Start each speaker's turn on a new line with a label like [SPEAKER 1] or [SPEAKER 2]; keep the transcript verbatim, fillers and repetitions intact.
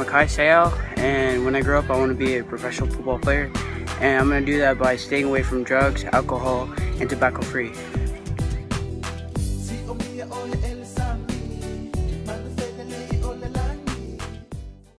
[SPEAKER 1] Mekai, Seau, and when I grow up I want to be a professional football player, and I'm going to do that by staying away from drugs, alcohol, and tobacco free.